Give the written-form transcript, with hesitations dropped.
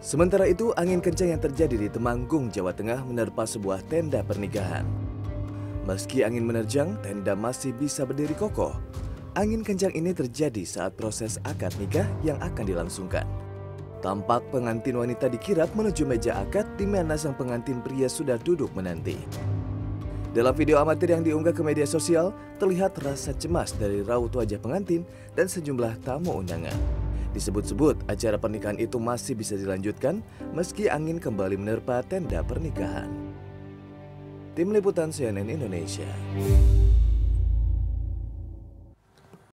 Sementara itu, angin kencang yang terjadi di Temanggung, Jawa Tengah menerpa sebuah tenda pernikahan. Meski angin menerjang, tenda masih bisa berdiri kokoh. Angin kencang ini terjadi saat proses akad nikah yang akan dilangsungkan. Tampak pengantin wanita dikirap menuju meja akad di mana sang pengantin pria sudah duduk menanti. Dalam video amatir yang diunggah ke media sosial, terlihat rasa cemas dari raut wajah pengantin dan sejumlah tamu undangan. Disebut-sebut acara pernikahan itu masih bisa dilanjutkan meski angin kembali menerpa tenda pernikahan. Tim Liputan CNN Indonesia.